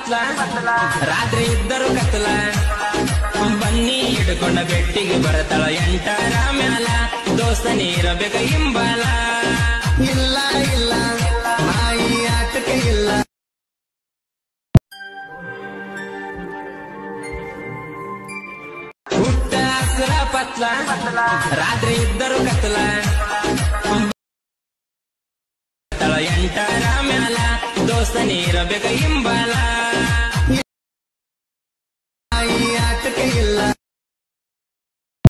ಪತ್ಲ ರಾತ್ರಿ ಇದ್ದರು ಕತ್ಲ ಬನ್ನಿ ಹಿಡ್ಕೊಂಡ ಬೆಟ್ಟಿಗೆ ಬರತಳ ಎಂಟರ ಮ್ಯಾಲ ದೋಸ್ತ ನೀರಬೇಕ ಹಿಂಬಾಲ ಇಲ್ಲ ಇಲ್ಲ ನಾಯಿ ಆಟಕ್ಕೆ ಇಲ್ಲ ಹುಟ್ಟ ಹಸ್ರ ಪತ್ಲ ರಾತ್ರಿ ಇದ್ದರು ಕತ್ಲ ಎಂಟರ ಮ್ಯಾಲ ದೋಸ್ತ ನೀರಬೇಕ ಹಿಂಬಾಲ